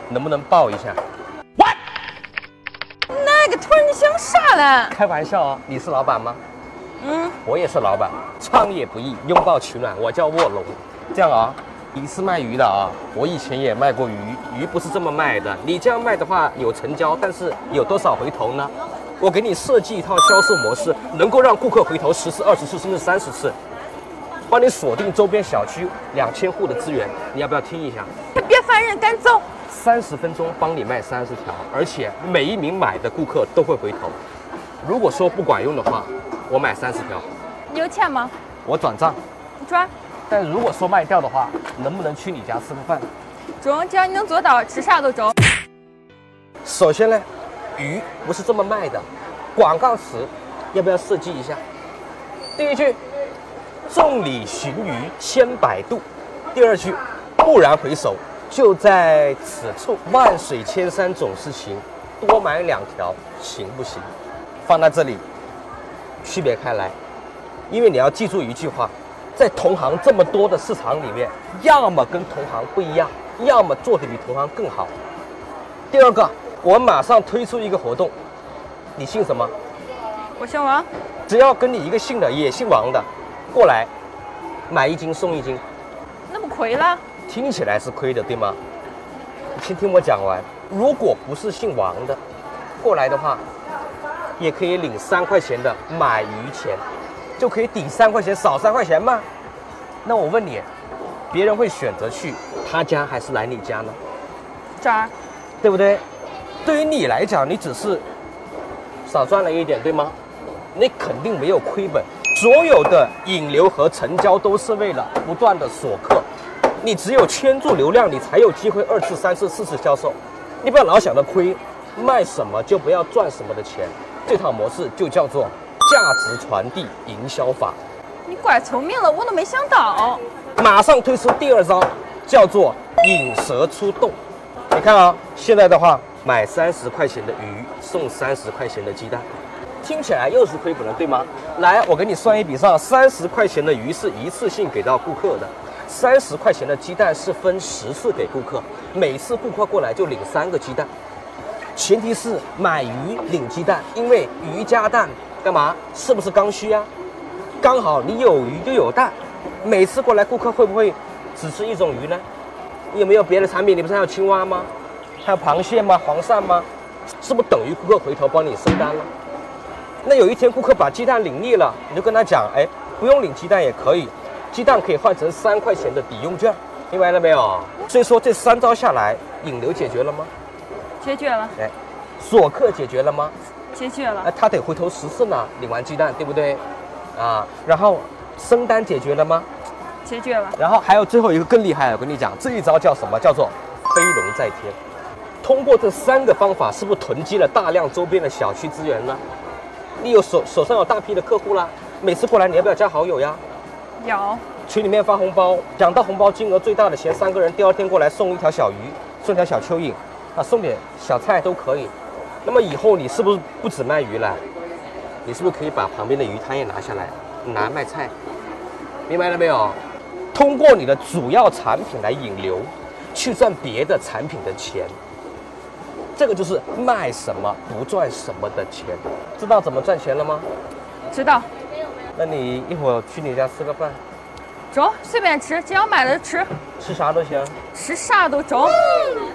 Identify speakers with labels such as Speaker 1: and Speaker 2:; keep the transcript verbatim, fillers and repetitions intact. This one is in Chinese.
Speaker 1: 能不能抱一下？
Speaker 2: What？ 那个突然你想啥了？
Speaker 1: 开玩笑啊！你是老板吗？
Speaker 2: 嗯，
Speaker 1: 我也是老板。创业不易，拥抱取暖。我叫卧龙。这样啊，你是卖鱼的啊？我以前也卖过鱼，鱼不是这么卖的。你这样卖的话有成交，但是有多少回头呢？我给你设计一套销售模式，能够让顾客回头十次、二十次，甚至三十次。 帮你锁定周边小区两千户的资源，你要不要听一下？
Speaker 2: 别烦人，赶走。
Speaker 1: 三十分钟帮你卖三十条，而且每一名买的顾客都会回头。如果说不管用的话，我买三十条。
Speaker 2: 你有钱吗？
Speaker 1: 我转账。
Speaker 2: 你转。
Speaker 1: 但如果说卖掉的话，能不能去你家吃个饭？
Speaker 2: 中，只要你能做到，吃啥都中。
Speaker 1: 首先呢，鱼不是这么卖的，广告词要不要设计一下？第一句。 众里寻鱼千百度，第二句，蓦然回首，就在此处。万水千山总是情，多买两条行不行？放在这里，区别开来，因为你要记住一句话，在同行这么多的市场里面，要么跟同行不一样，要么做得比同行更好。第二个，我马上推出一个活动，你姓什么？
Speaker 2: 我姓王。
Speaker 1: 只要跟你一个姓的，也姓王的。 过来，买一斤送一斤，
Speaker 2: 那不亏了？
Speaker 1: 听起来是亏的，对吗？你先听我讲完。如果不是姓王的，过来的话，也可以领三块钱的买鱼钱，就可以抵三块钱，少三块钱嘛。那我问你，别人会选择去他家还是来你家呢？
Speaker 2: 这儿，
Speaker 1: 对不对？对于你来讲，你只是少赚了一点，对吗？你肯定没有亏本。 所有的引流和成交都是为了不断的锁客，你只有圈住流量，你才有机会二次、三次、四次销售。你不要老想着亏，卖什么就不要赚什么的钱。这套模式就叫做价值传递营销法。
Speaker 2: 你怪聪明了，我都没想到。
Speaker 1: 马上推出第二招，叫做引蛇出洞。你看啊，现在的话，买三十块钱的鱼送三十块钱的鸡蛋。 听起来又是亏本了，对吗？来，我给你算一笔账：三十块钱的鱼是一次性给到顾客的，三十块钱的鸡蛋是分十次给顾客，每次顾客过来就领三个鸡蛋。前提是买鱼领鸡蛋，因为鱼加蛋干嘛？是不是刚需啊？刚好你有鱼就有蛋，每次过来顾客会不会只吃一种鱼呢？你有没有别的产品？你不是还有青蛙吗？还有螃蟹吗？黄鳝吗？是不是等于顾客回头帮你升单了？ 那有一天顾客把鸡蛋领腻了，你就跟他讲，哎，不用领鸡蛋也可以，鸡蛋可以换成三块钱的抵用券，明白了没有？所以说这三招下来，引流解决了吗？
Speaker 2: 解决了。
Speaker 1: 哎，锁客解决了吗？
Speaker 2: 解决了。
Speaker 1: 哎，他得回头十次呢，领完鸡蛋，对不对？啊，然后升单解决了吗？
Speaker 2: 解决了。
Speaker 1: 然后还有最后一个更厉害，我跟你讲，这一招叫什么？叫做飞龙在天。通过这三个方法，是不是囤积了大量周边的小区资源呢？ 你有手手上有大批的客户啦，每次过来你要不要加好友呀？
Speaker 2: 要。
Speaker 1: 群里面发红包，讲到红包金额最大的前三个人，第二天过来送一条小鱼，送一条小蚯蚓，啊，送点小菜都可以。那么以后你是不是不只卖鱼了？你是不是可以把旁边的鱼摊也拿下来，拿卖菜？明白了没有？通过你的主要产品来引流，去赚别的产品的钱。 这个就是卖什么不赚什么的钱，知道怎么赚钱了吗？
Speaker 2: 知道。
Speaker 1: 那你一会儿去你家吃个饭，
Speaker 2: 中，随便吃，只要卖的吃，
Speaker 1: 吃啥都行，
Speaker 2: 吃啥都中。